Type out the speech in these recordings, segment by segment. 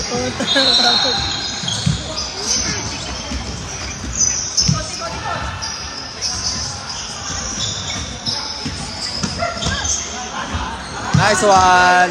Nice one.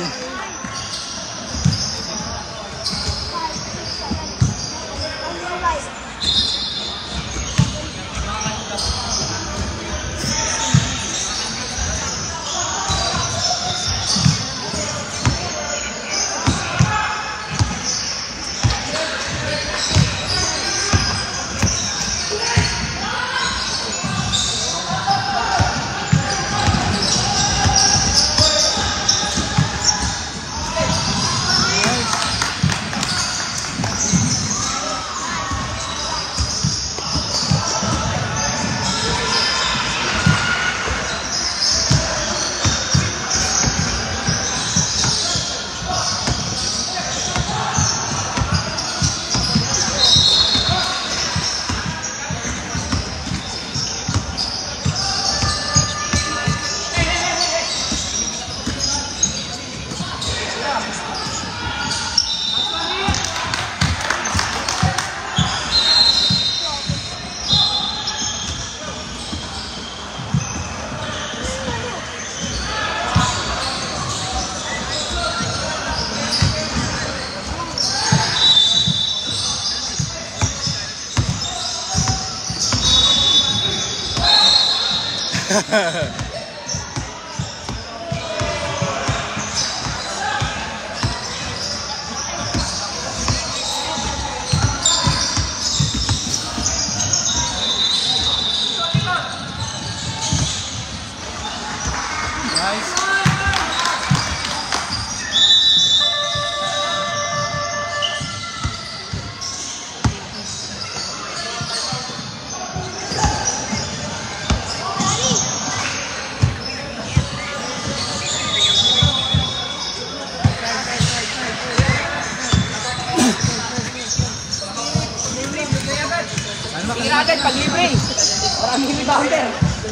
Tira agad pag libre. Maraming rebounder.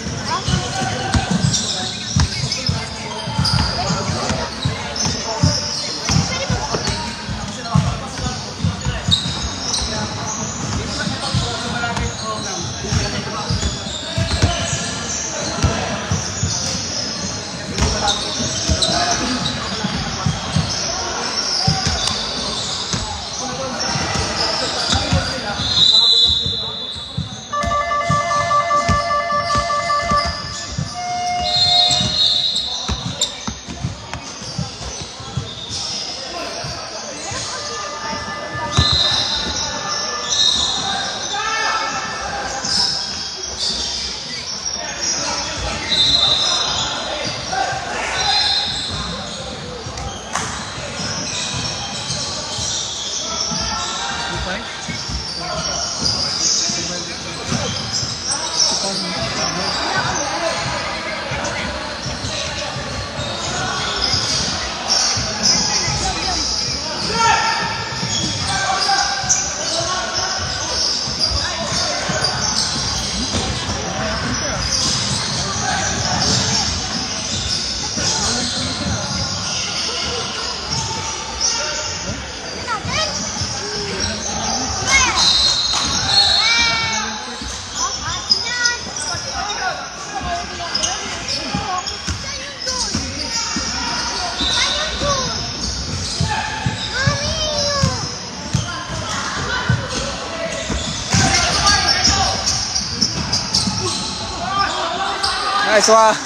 Nice one.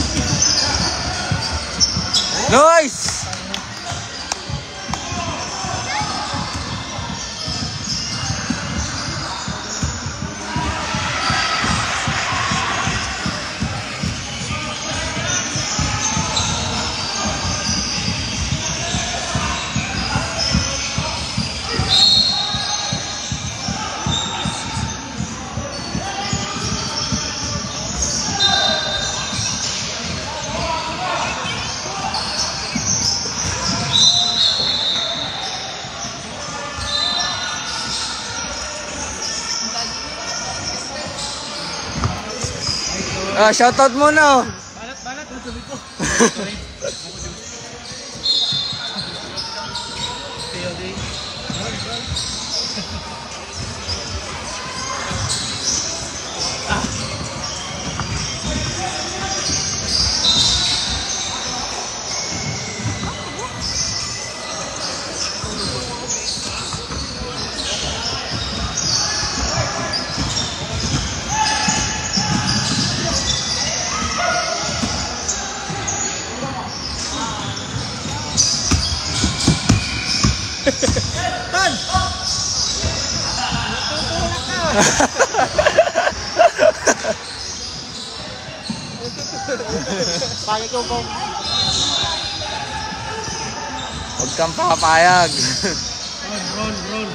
Nice. Shoutout muna. Banat. Tuloy ko. Tan! Pangit ko po. Huwag kang papayag. Ron.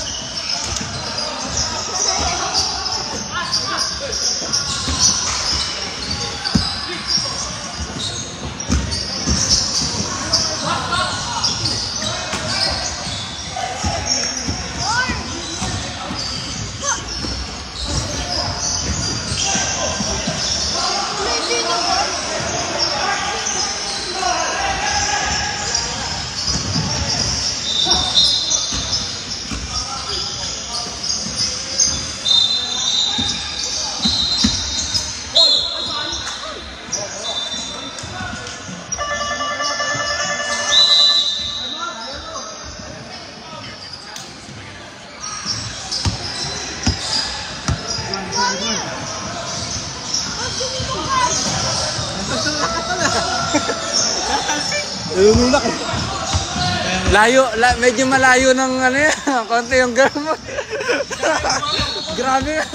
Medyo malayo ng ano yan. Konti yung girl mo. Grabe.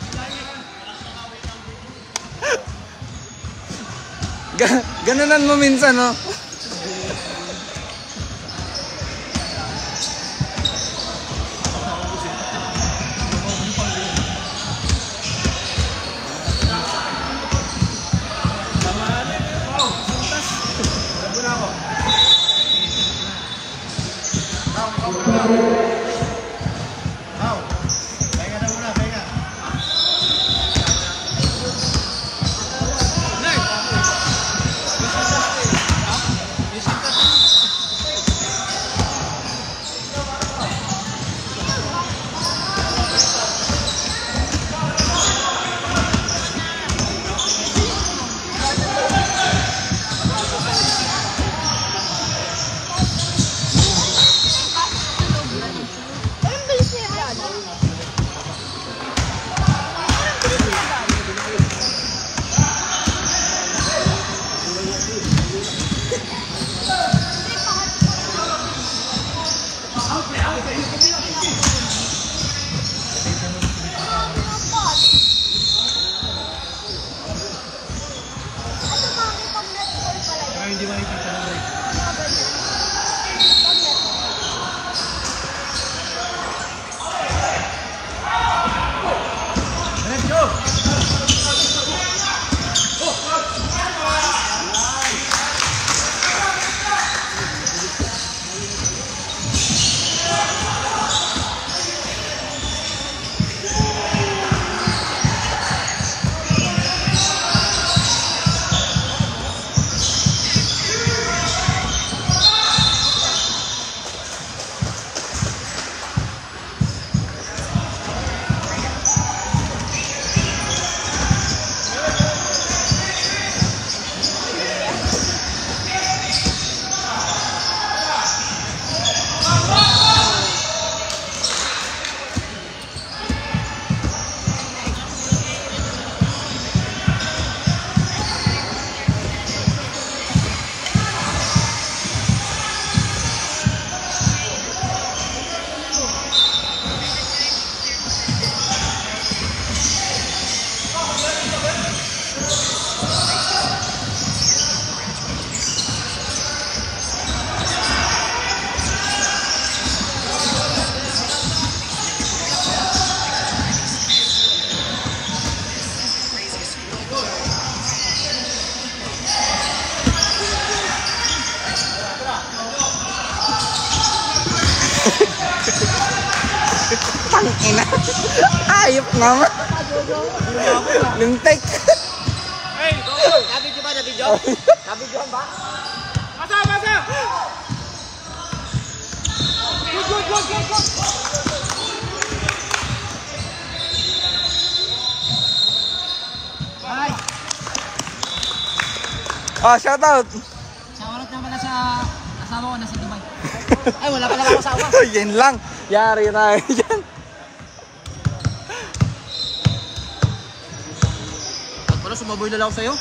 Ganunan mo minsan, no? Tangina. Ayop naman. Lintik. Nabidyo ba? Nabidyo? Nabidyohan ba? Masa! Masa! Good! Bye! Ah, shout out. Shoutout naman na sa asawa ko nasa Dubai. Ay, wala pala ako asawa. Yan lang. Yari na yan. At pala, sumaboy na lang ako sa'yo.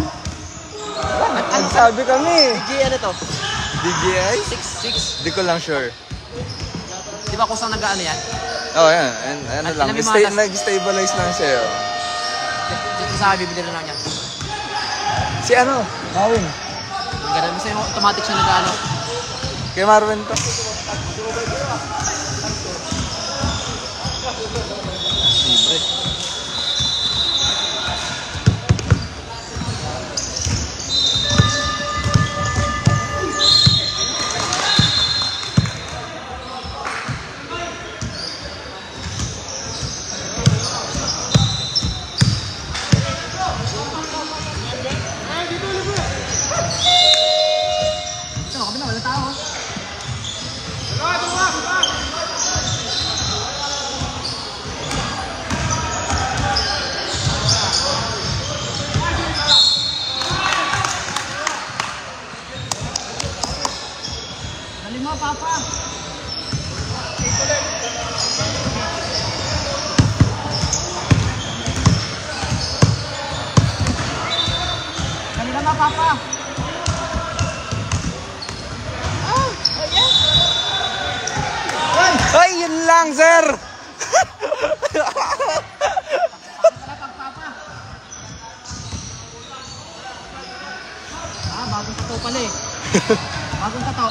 Ang sabi kami. DJ ano to? DJI? 6'6". Di ko lang sure. Di ba kung saan nag-ano yan? Oh, yan. Ano At lang. alam mo yung mga Nag-stabilize lang siya. Oh. Dito sa akin, bibili na lang yan. Si ano? Marvin. Ganun mo sa'yo, automatic siya nag-ano. Kay Marvin to. Libre. Ito, kami na, walang tao. Dali mo, Papa. Dali na, Papa. Ay, yun lang, sir! Bagong tato pala eh. Bagong tato.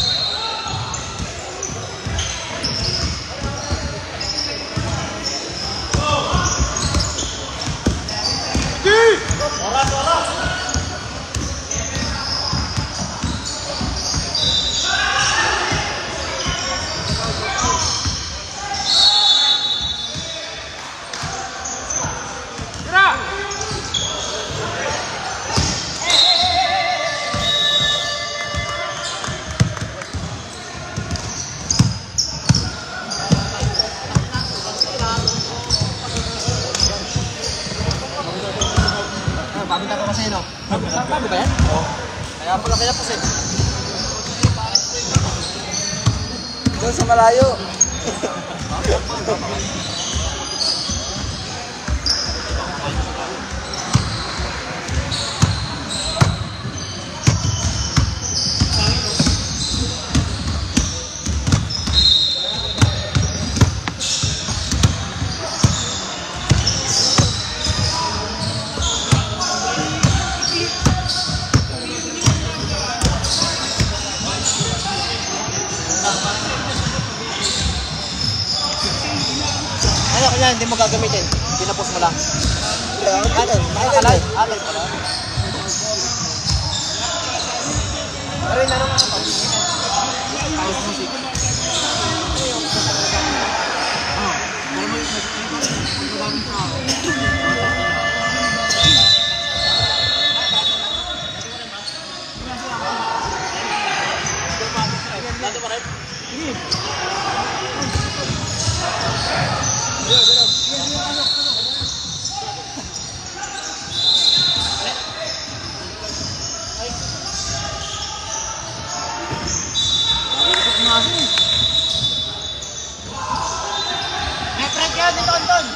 Bagong tato kasi no? Bago ba yan? Oo. Kaya pala kinapos eh. Doon sa malayo. Ano kanya, hindi mo gagamitin. Pinapos mo lang. Atin, nakakalay. Atin pala. Pero yung ano nga ito? House music. Pero mo yung maraming tao. Dito pa rin? May prank yan dito, Anton!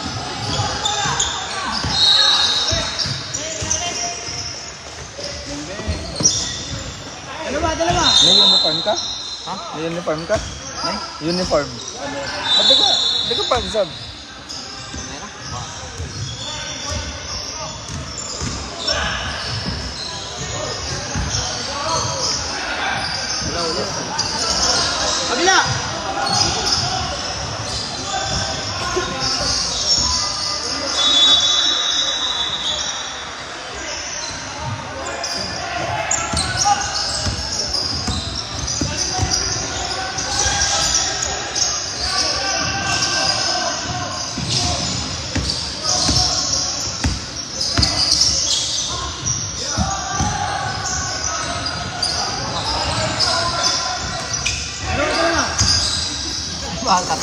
Dalawa! May uniform ka? Ha? May uniform ka? May? Uniform. Ba't di ka pag-sub? Kabila! Mahal ka to.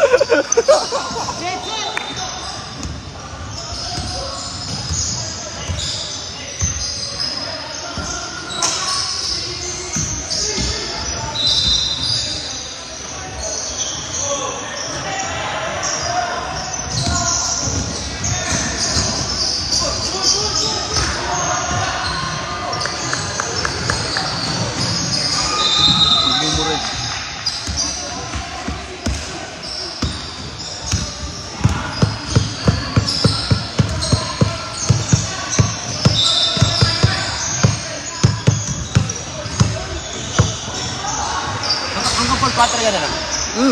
Hanggang 4-4 yan na lang.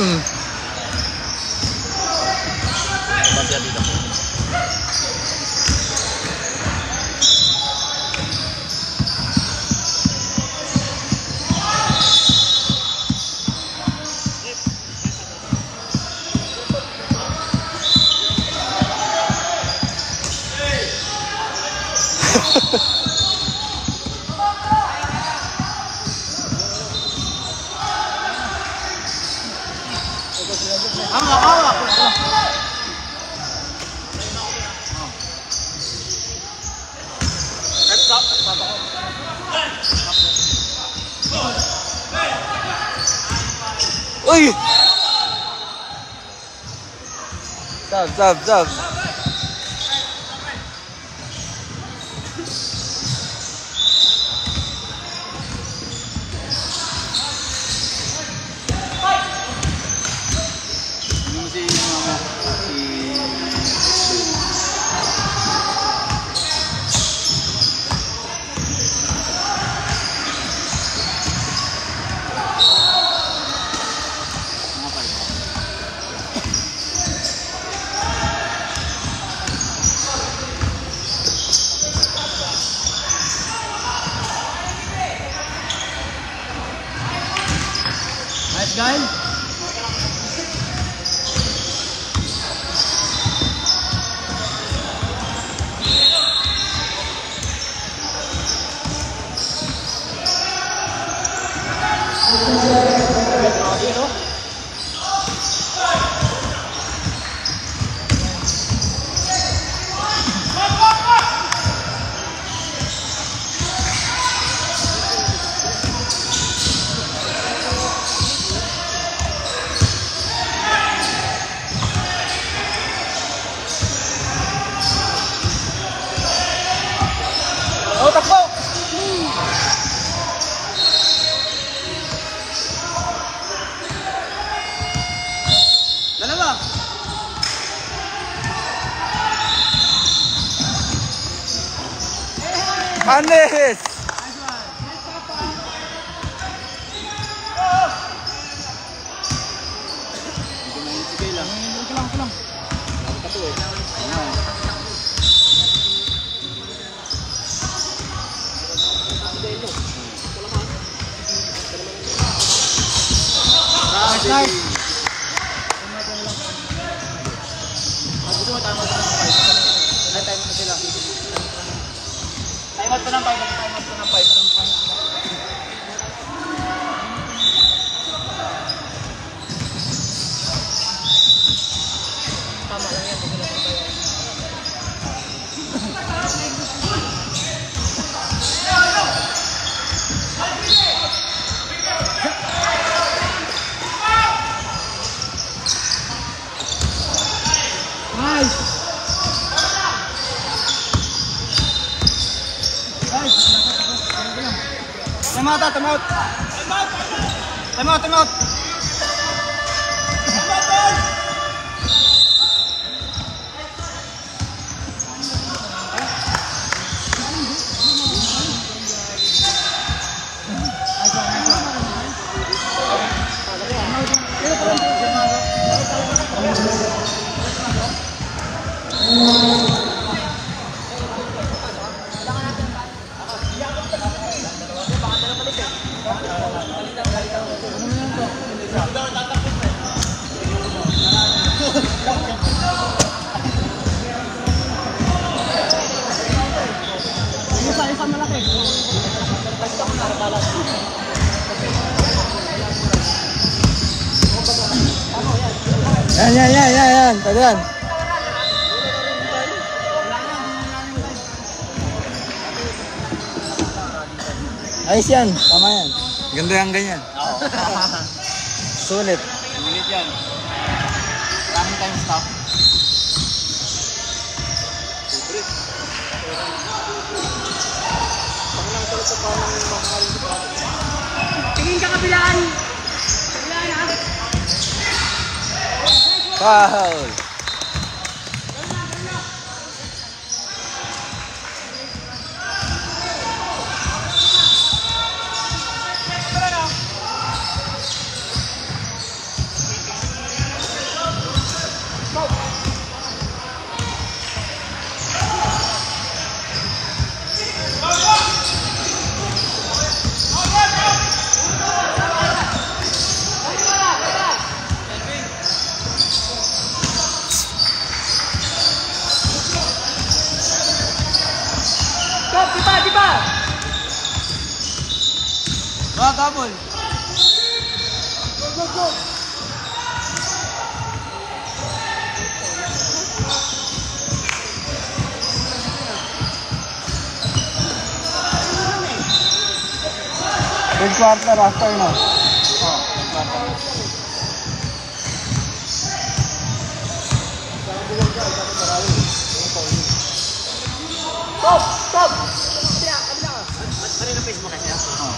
Pagyan dito. Uy! Sab. Nice guy. Oh, takbo! Dalawa. Anes! Nice. Time out pa ng 5. Tama lang yan. Time out. Balitan. Yan. Pwede yan. Ayos yan. Tama yan. Ganda yung ganyan. Oo. Sulit. Sulit yan. Maraming time stop. Tingin ka kabilaan. Kabilaan ha. Foul. Stop, di ba? Double. Go. Third quarter after no. Stop. Kabila ka. Ano yung face mo kasi?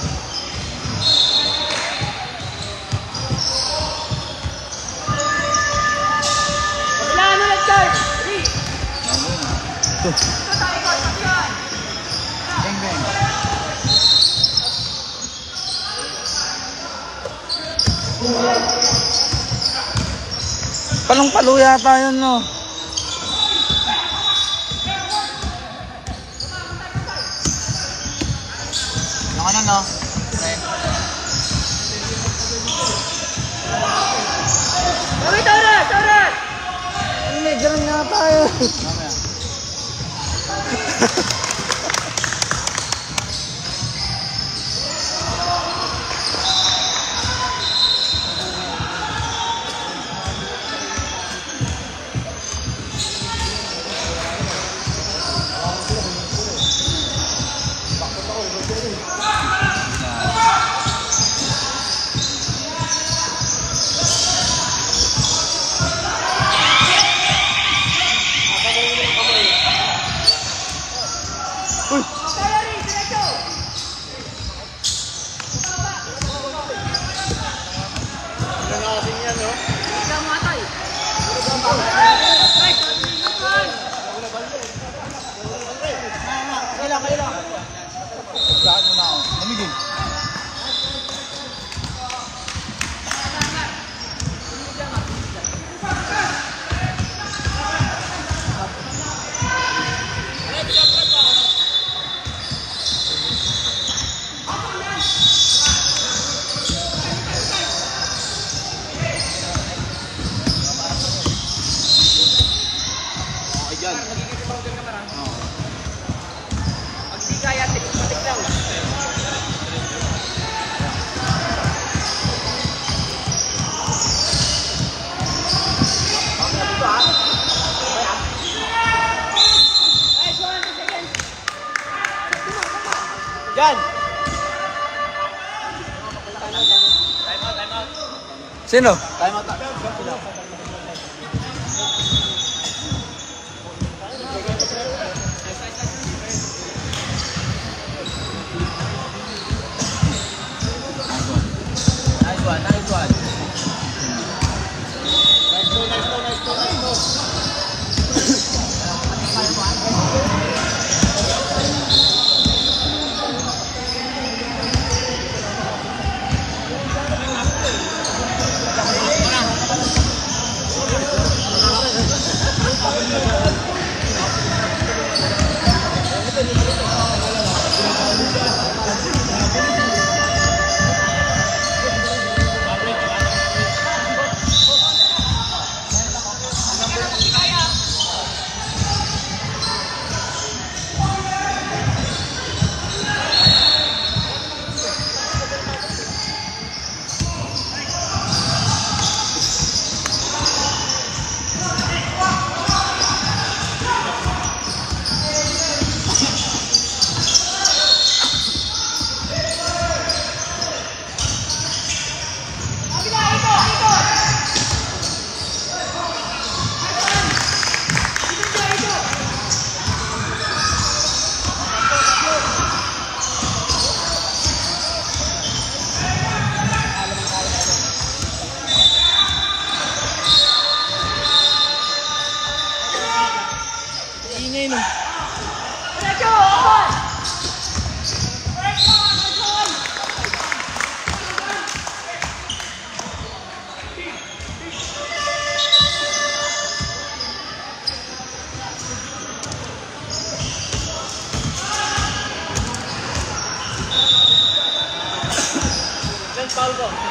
Kabila ano ulit, Charles. Ready? Ito tayo ko. Takihan. Bang. Palong-palo yata yun, no? Yung ano, no? Wait, oras. Hindi, ganun nga tayo. Mamaya. Lahat mo na ako. Namigin. Yan! Sino? Time out. Nice one.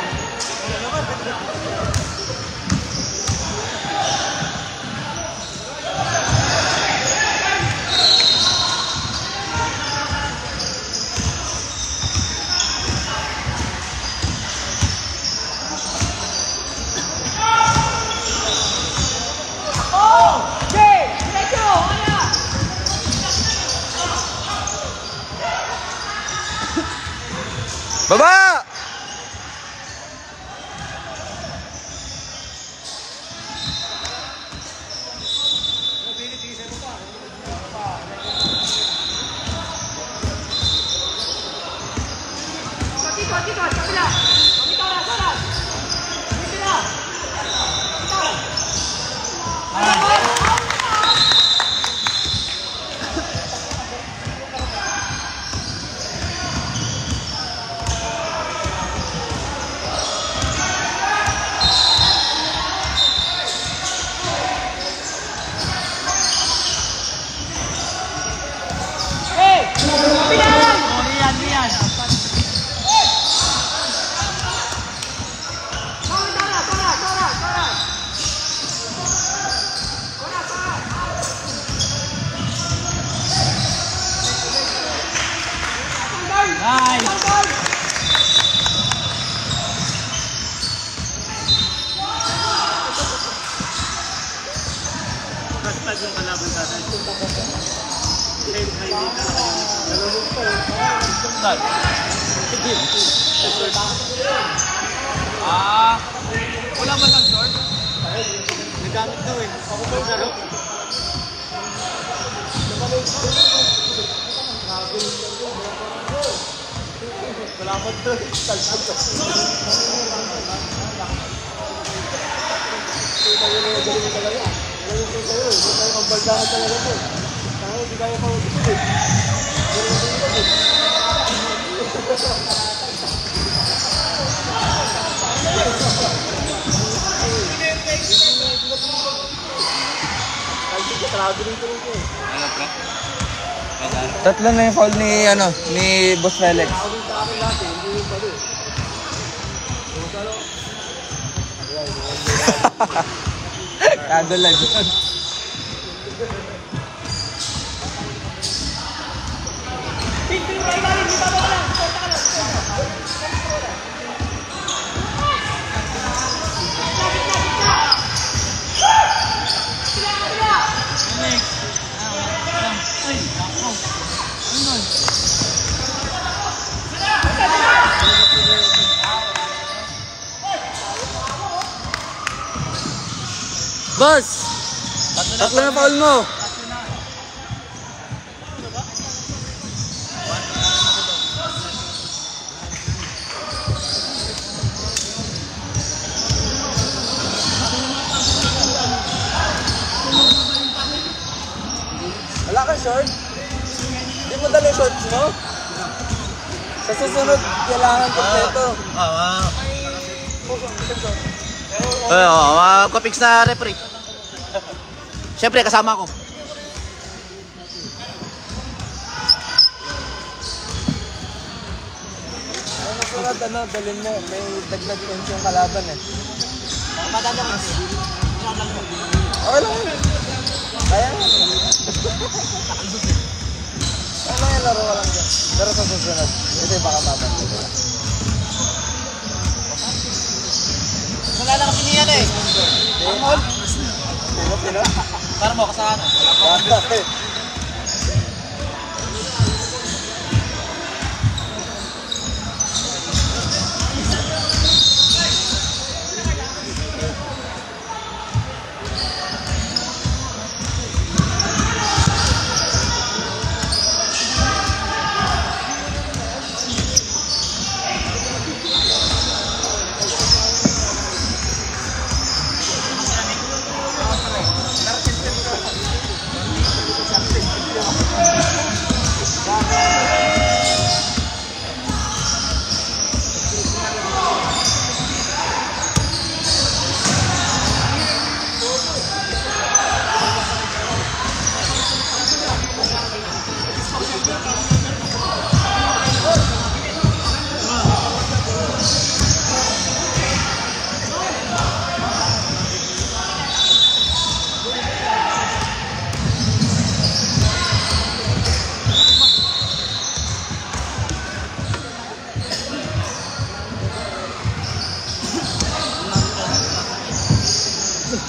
Baba! Wala ba ng short? Nagamit daw eh. Ako ba yung laro? Salamat daw eh. Salsal ko. Tatlo na yung foul ni, ni Boss Felix. Kagulag yun. Boss! Tatlo na foul mo! Wala kang short? Hindi mo dala yung shorts mo? Sa susunod, kailangan kompleto. Kapix na referee. Siyempre, kasama ko. Ang susunod, dalhin mo. May dagdag points yung kalaban eh. Madanda mo. Okay lang yun. Kaya nga. Kaya lang yung laro ka lang dyan. Pero sa susunod, ito yung baka babalik. Wala na kasi niyan eh. Amol. Sino? Para mo, kasana.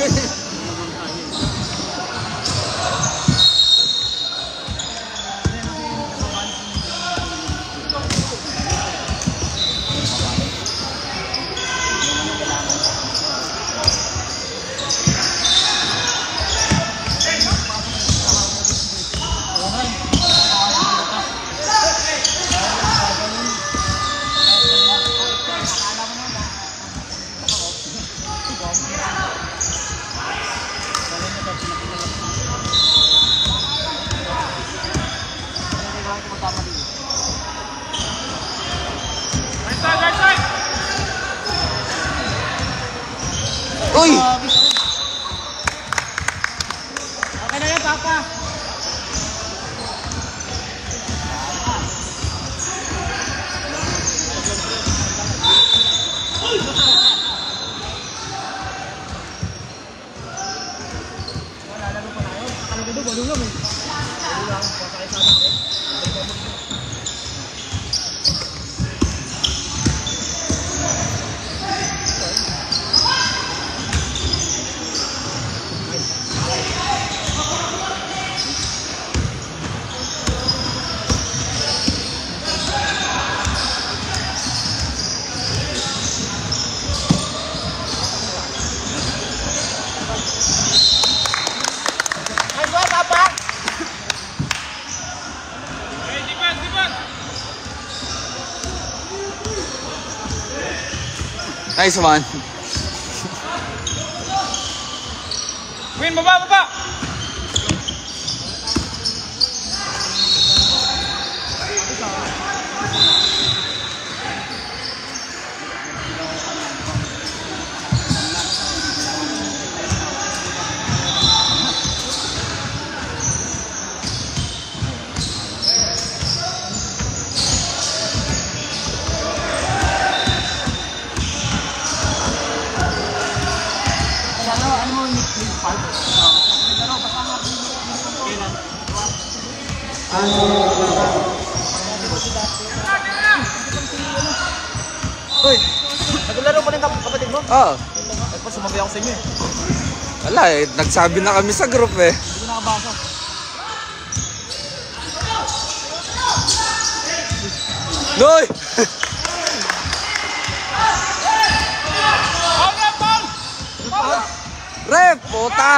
Uy! Okay na yan, Papa. Nice one. Win, baba, baba. Uy, naglaro pa rin kapatid mo? Oo. Ay pa, sumabi ako sa inyo eh. Wala eh, nagsabi na kami sa group eh. Hindi ko nakabasa. Noy! Rep, puta!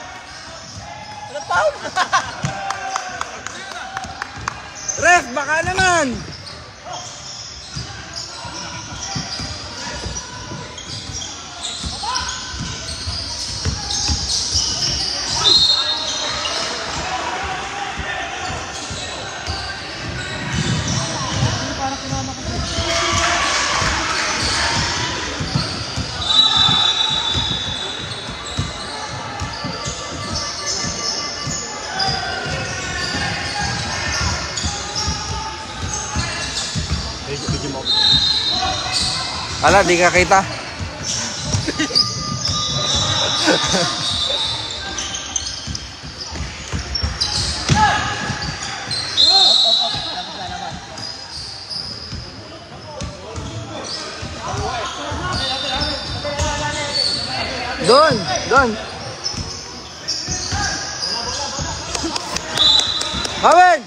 Ref, baka naman! Ala, di ka kita. Doon, doon. Hawin!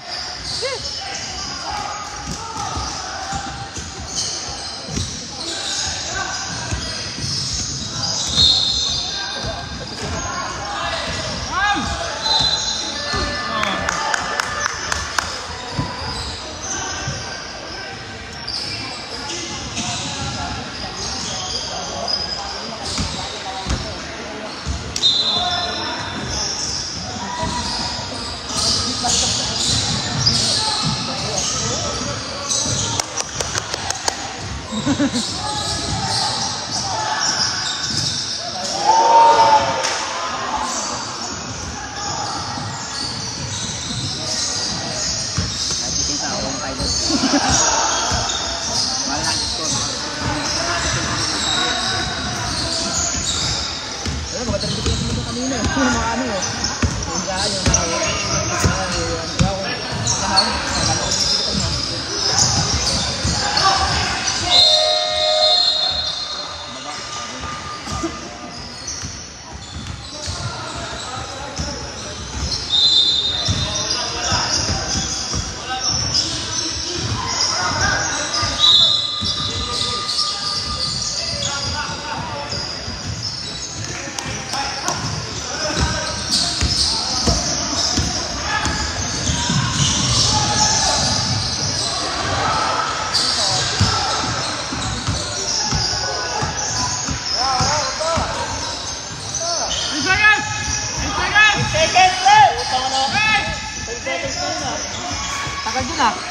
Tagal din ah.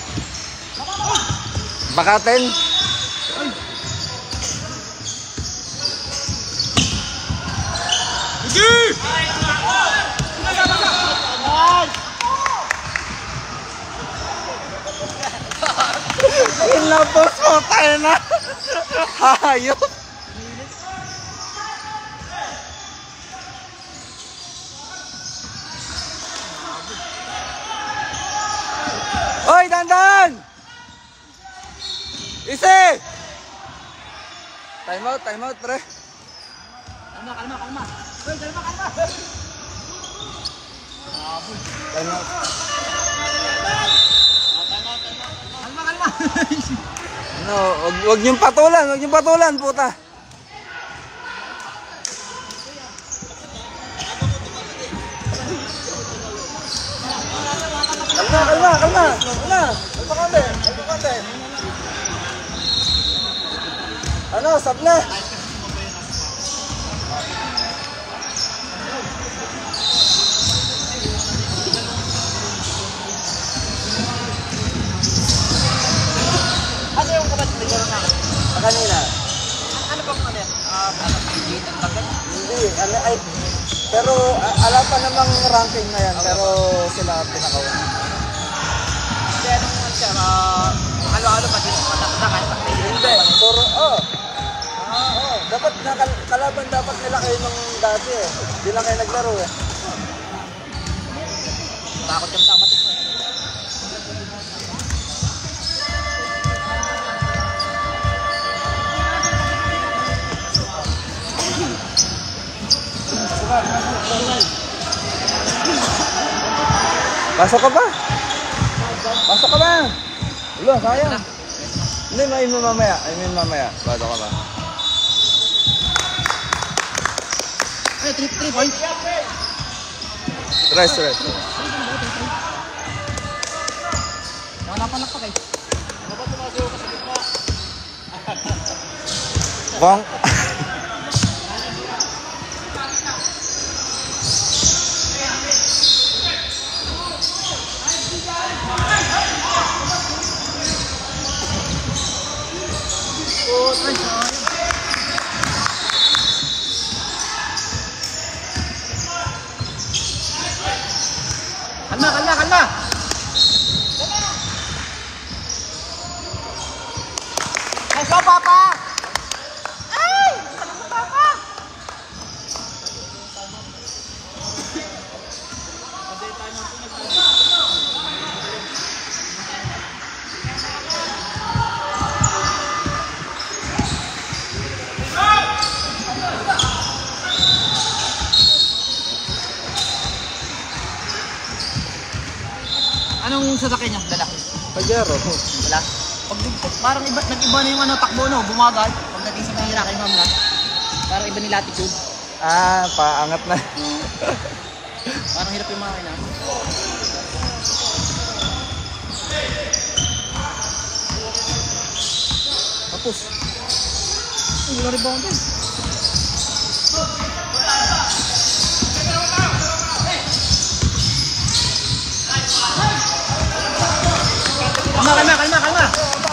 Bakatin. Inapos mo tayo na. Hayop. Oy, dandan! Isi! Time out, pre. Kalma. Hoy, kalma. Time out. Kalma. No, wag niyong patulan, puta. Kalma konti. Ano, sable. Ano yung kapatid nila na? Kanina. Ano pa ano yan? Gate ang tagal. Hindi, ay, pero alam pa namang ranking na yan, pero sila pinakauna. Hindi, anong ano siya? Halo-halo pa din. Mataktakan. Hindi, puro, dapat kalaban dapat nila kayo nung dati eh. Hindi lang kayo naglaro eh. Takot yung kapatid mo. Pasok ka ba? Ulo, sayang. Hindi, main mo mamaya. Bato ka ba? Ay, 3 points. Rest. Napanakpak eh. Dapat tumasayo ka sa gitna. Bong. Kalma. Let's go, Papa! Ay! Ano mo, Papa? Anong sasakyan niya? Dala? Pajero. Wala? Parang nag-iba na yung takbo, no? Bumagal. Pagdating sa mahira kay Ma'am na. Parang iba ni latitude. Paangat na. Parang hirap yung makina. Tapos. Ay, wala rin ba din? Kalma.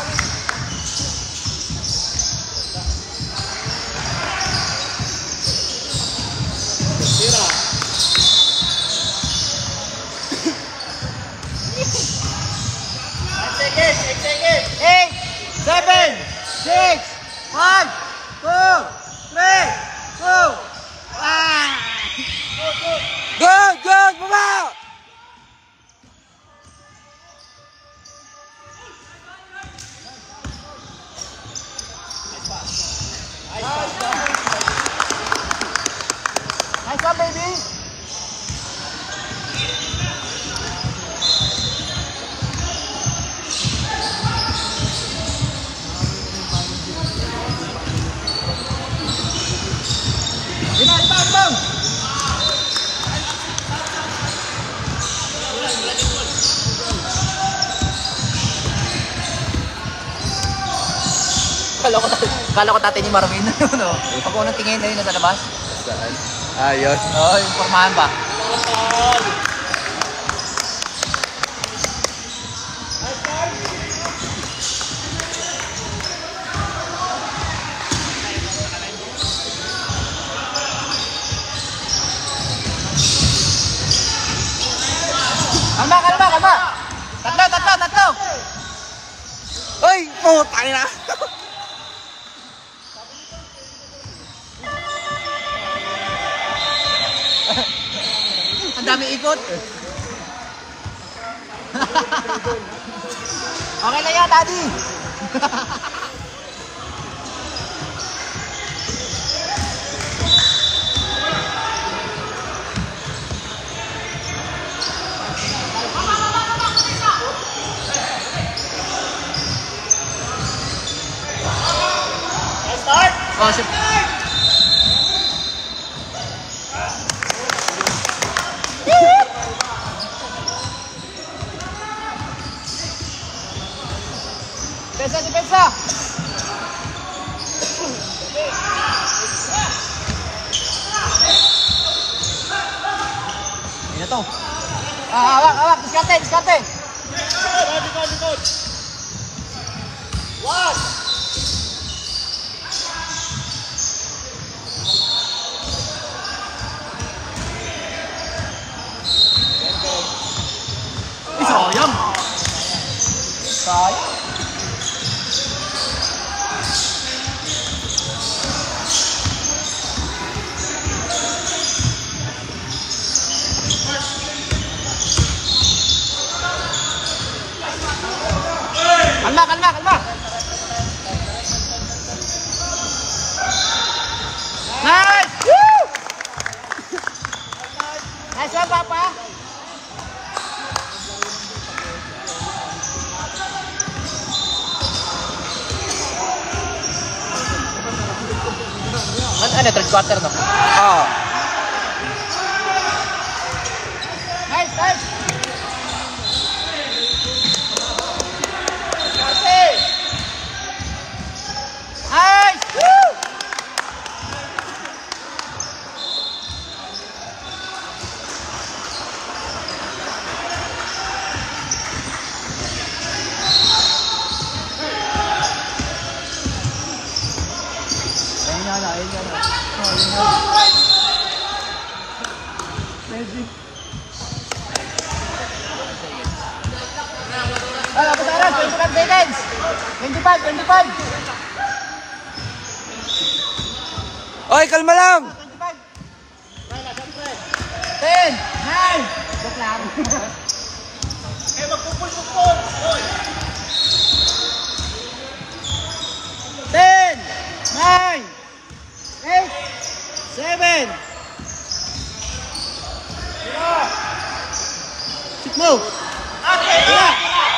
Tira. 8 seconds. 8, 7, 6, 5, 4, 3, 2, 1. Good, baba! Nice one, baby. Ibang. Kala ko dati ni Marvin na yun, no? Pag unang tingin na yun nasa labas. Saan? Yun. Oo, yung formahan ba? dalawa. Tatlo. Ay! Putang ina! Ang dami ikot. Okay na yan, Daddy. Start! Oh, shit. Depensa! Ini to. Awak, diskarte. Likod. One! Sayang. Kalma. Nice! Woo! Nice one, Papa. Ano, third quarter to? Oo. Nice! Nice! Woo! Ayun na. Magic. Putaran, 25 seconds. 25. Oy, kalma lang! 10, 9. Joke lang. Magpupul. Oy! 10, 9, 8, 7. Sit mo. Tira.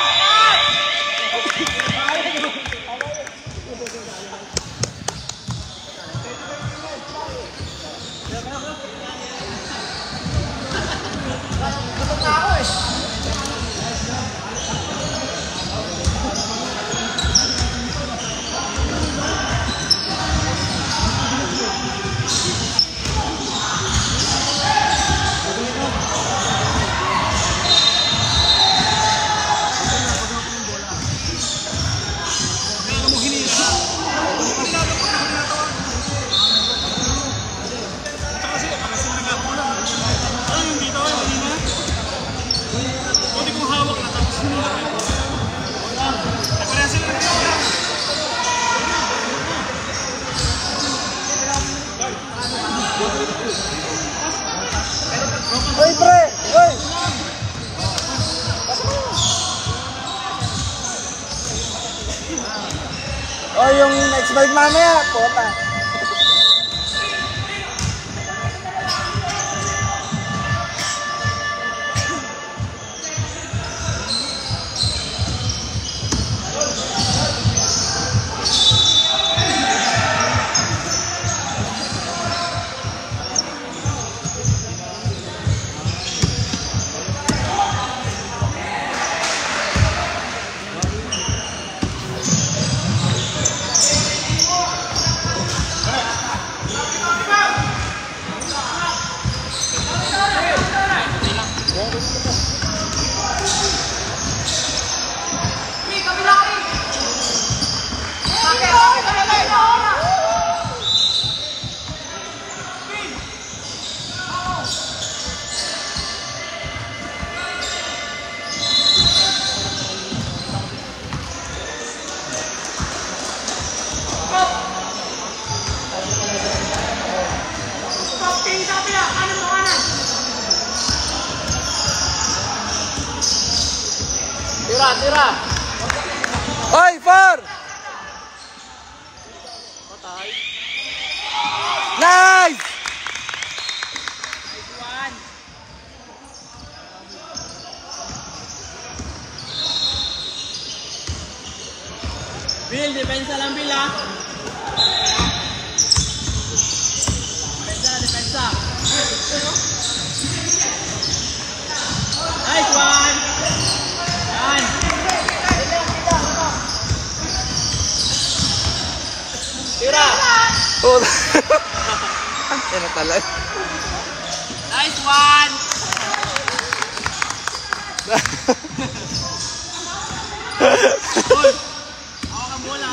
Oy, pre! Oy! Oh, yung next bike mamaya, puta. tira. Oy, 4! Patay. Nice! Bill, depensa lang, Bill, ha? Depensa. Nice one! Yan! Tira! Oh. Yan na talaga. Nice one! Uy! Ako ka bola.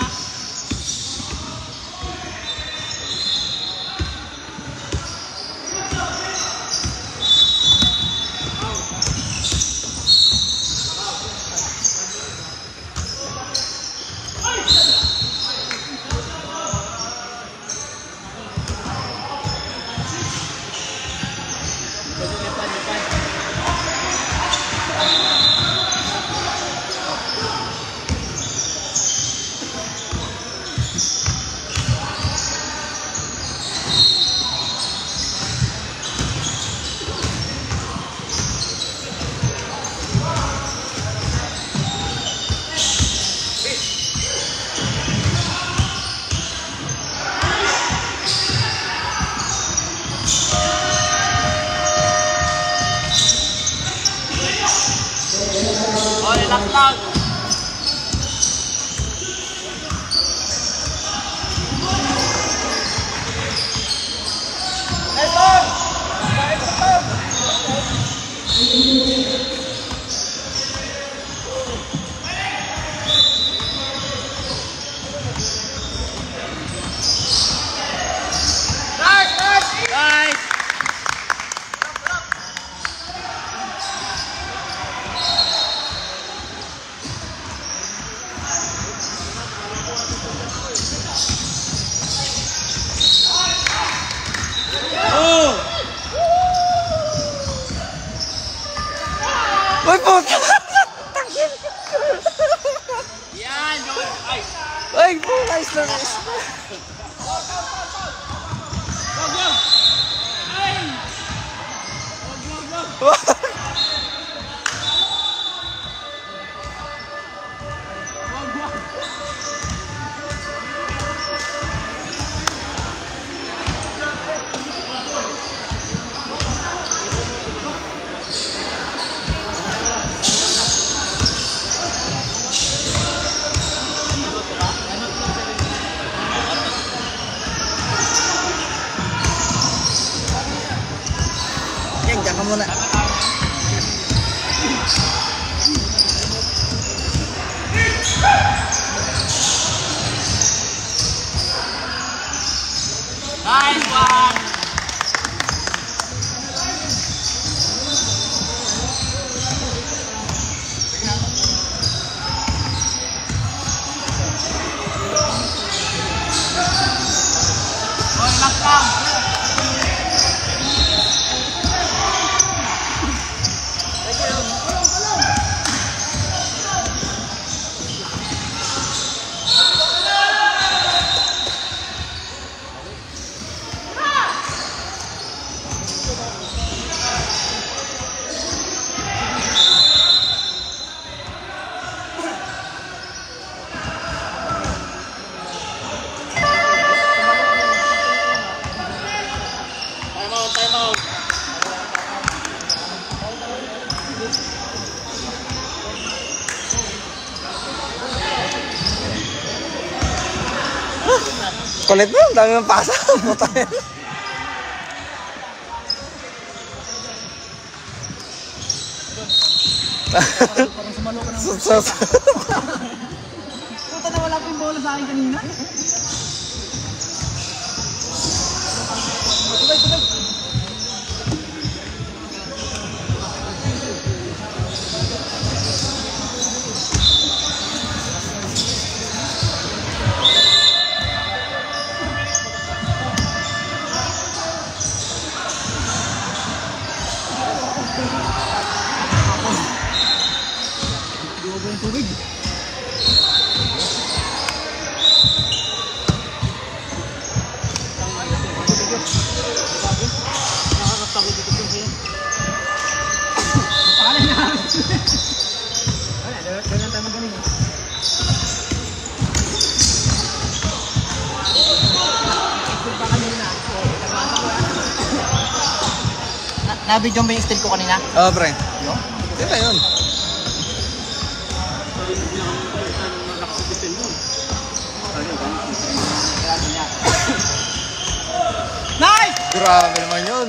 Oh, relax lang. Nice! Uy, puta! Yan, yun. Ay! Uy, puta! Nice na nice. Go, go! Ay! Go, go, go! Yan, diyan ka muna. Nice one! Oh, relax lang. Time out. Kulit mo, ang dami ng pasa. Puta yan. Parang sumalo ka ng... Puta na wala pa yung bola sa akin kanina. Tubig. Na-video mo yung steal ko kanina? Oo, pre. Sino yun? Nice! Grabe naman yun.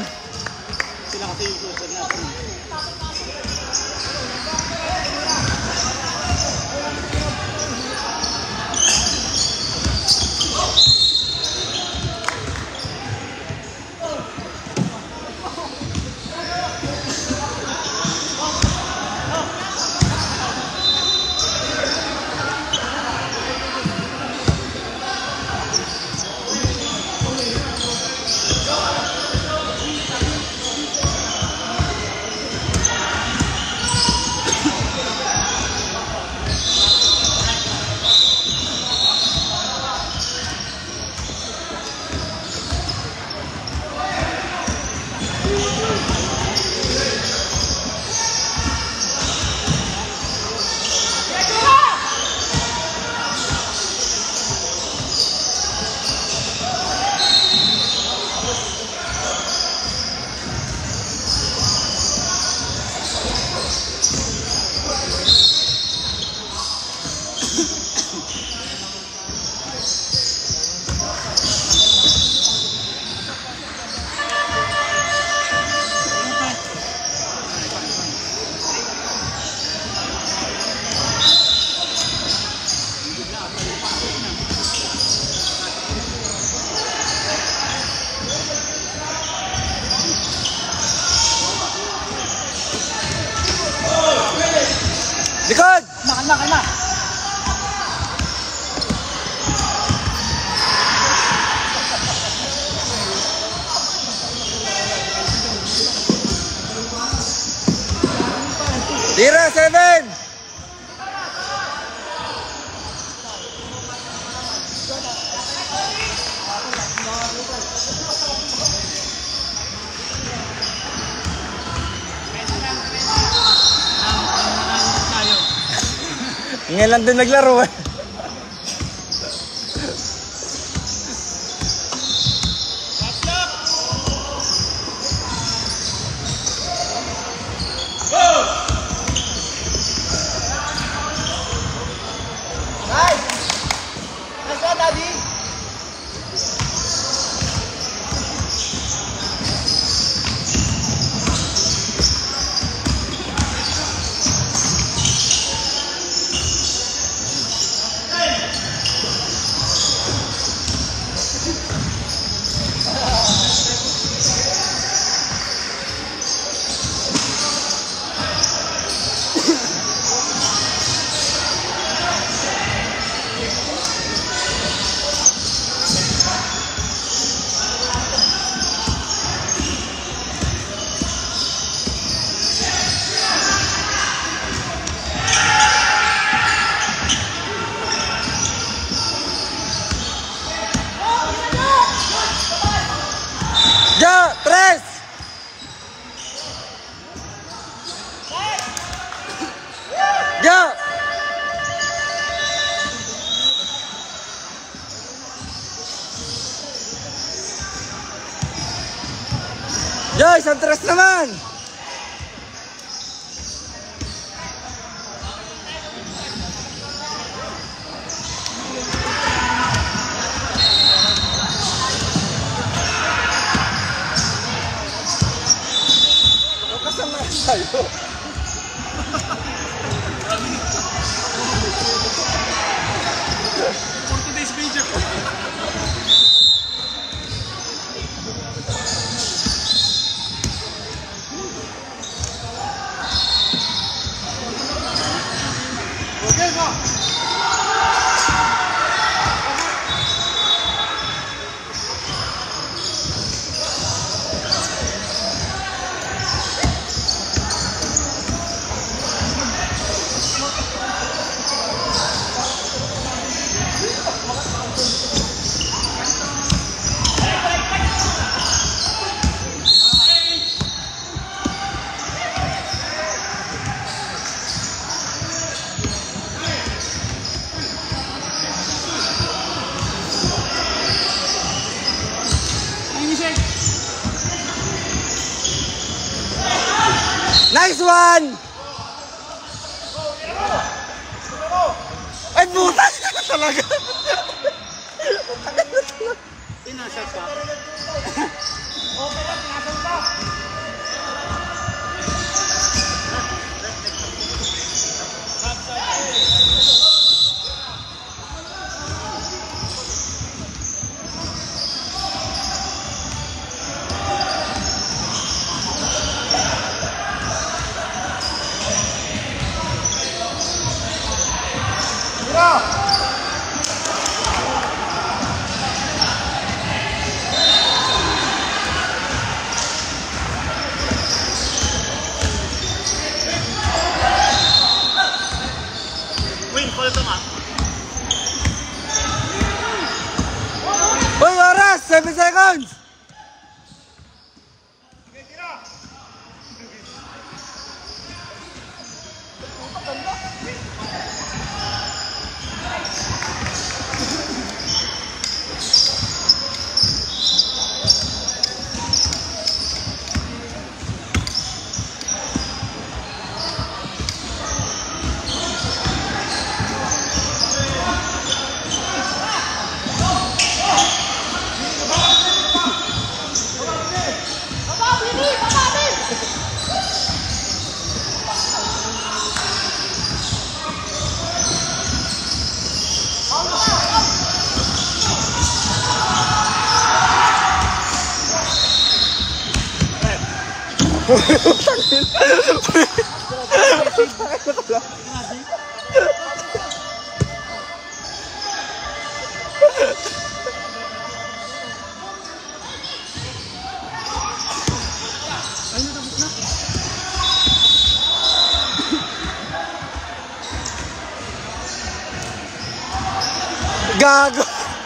Likod! Kalma. Tira, 7! Ngayon lang din naglaro eh. Ya, 3! Ya! Ya, isang 3 naman! Tayo. For today's major. Okay, go. Nice one! Ay, buta talaga. Pinasat ka. Uy, oras! 7 seconds! Gago!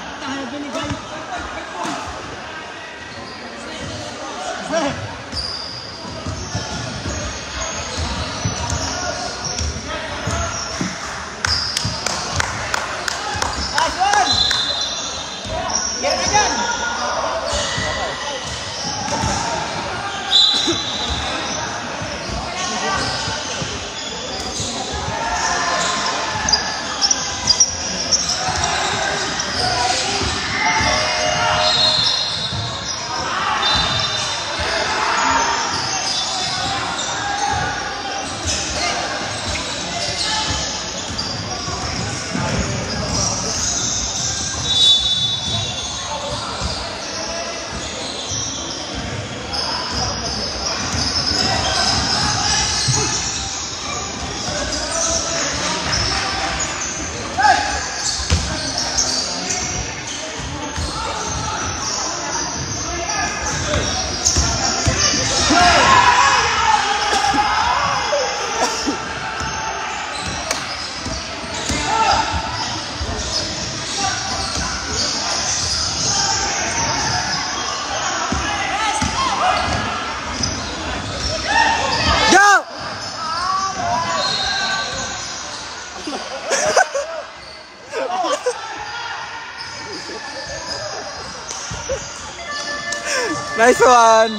Nice one!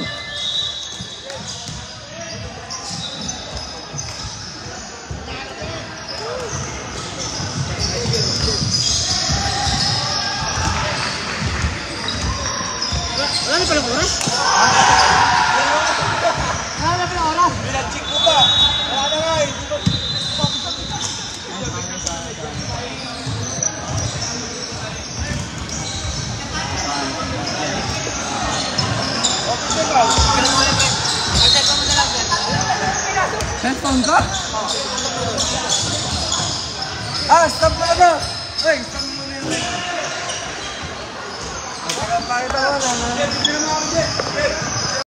Wala na palang oras? Wala na palang oras? Pinag-check ko pa! Wala na nga eh! Cellphone ka? Ah, stop mo na! Hey, stop mo na yun! Pakita mo na!